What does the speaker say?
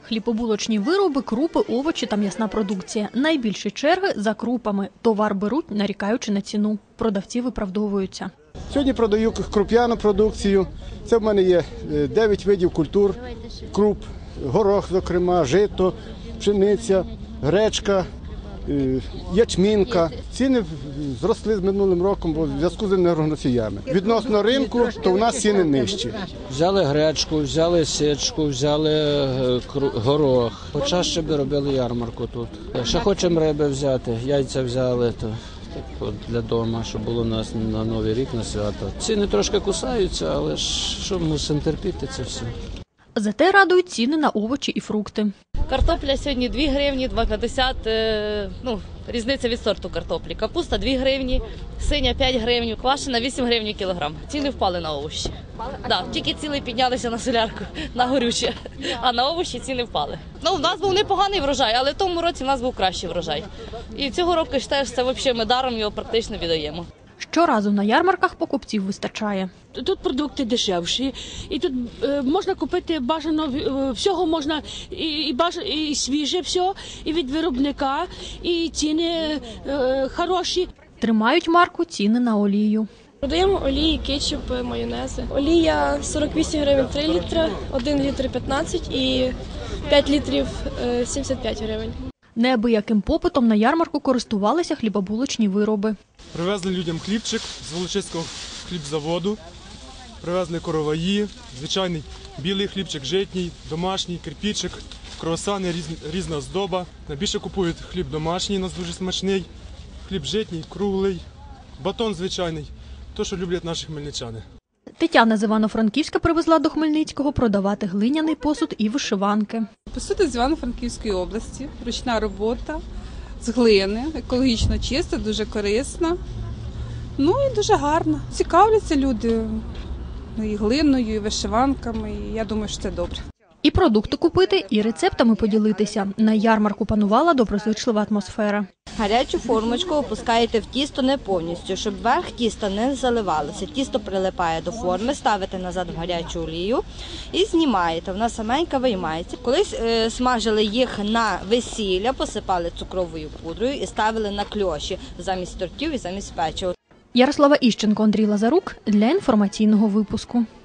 Хлібобулочні вироби, крупи, овочі та м'ясна продукція. Найбільші черги за крупами. Товар беруть, нарікаючи на ціну. Продавці виправдовуються. Сьогодні продаю круп'яну продукцію. Це в мене є 9 видів культур, круп, горох, зокрема, жито, пшениця, гречка, ячмінка. Ціни зросли з минулим роком, бо в зв'язку з енергоносіями. Відносно ринку, то в нас ціни нижчі. Взяли гречку, взяли сечку, взяли горох. Почаще б робили ярмарку тут. Ще хочемо риби взяти, яйця взяли для дому, щоб було у нас на Новий рік, на свято. Ціни трошки кусаються, але ж що мусимо терпіти це все. Зате радують ціни на овочі і фрукти. Картопля сьогодні 2 гривні, 2,50, різниця від сорту картоплі. Капуста 2 гривні, синя 5 гривень, квашена 8 гривень кілограм. Ціни впали на овочі. Тільки ціни піднялися на солярку, на горюче, а на овочі ціни впали. У нас був непоганий врожай, але в тому році в нас був кращий врожай. І цього року, вважаю, це взагалі ми даром його практично віддаємо. Щоразу на ярмарках покупців вистачає. Тут продукти дешевші, і тут можна купити бажано, всього можна, і свіже все, і від виробника, і ціни хороші. Тримають марку ціни на олію. Продаємо олії, кетчуп, майонези. Олія 48 гривень 3 літри, 1 літр 15 і 5 літрів 75 гривень. Неабияким попитом на ярмарку користувалися хлібобулочні вироби. Привезли людям хлібчик з Волочиського хлібзаводу, привезли короваї, звичайний білий хлібчик, житній, домашній, кирпичик, круасани, різна здоба. Найбільше купують хліб домашній, у нас дуже смачний, хліб житній, круглий, батон звичайний, то, що люблять наші хмельничани. Тетяна з Івано-Франківська привезла до Хмельницького продавати глиняний посуд і вишиванки. Посуд з Івано-Франківської області, ручна робота, з глини, екологічно чиста, дуже корисна, і дуже гарна. Цікавляться люди і глиною, і вишиванками, і я думаю, що це добре. І продукти купити, і рецептами поділитися. На ярмарку панувала доброзичлива атмосфера. Гарячу формочку опускаєте в тісто не повністю, щоб верх тіста не заливалося. Тісто прилипає до форми, ставите назад в гарячу олію і знімаєте. Вона саменька виймається. Колись смажили їх на весілля, посипали цукровою пудрою і ставили на кльоші замість тортів і замість печива. Ярослава Іщенко, Андрій Лазарук для інформаційного випуску.